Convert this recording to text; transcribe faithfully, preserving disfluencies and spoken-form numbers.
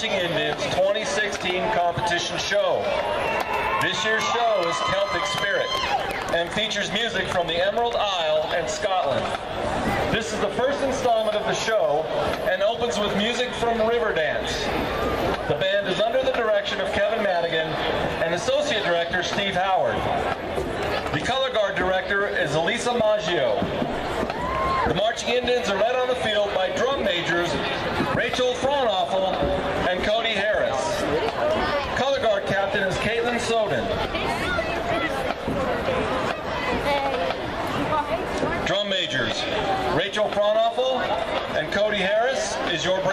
Marching Indians twenty sixteen competition show. This year's show is Celtic Spirit and features music from the Emerald Isle and Scotland. This is the first installment of the show and opens with music from Riverdance. The band is under the direction of Kevin Madigan and Associate Director Steve Howard. The color guard director is Elisa Maggio. The Marching Indians are led on the field by drum majors Rachel Fraunhofer and Cody Harris. Color guard captain is Caitlin Soden. Drum majors Rachel Fraunhofer and Cody Harris is your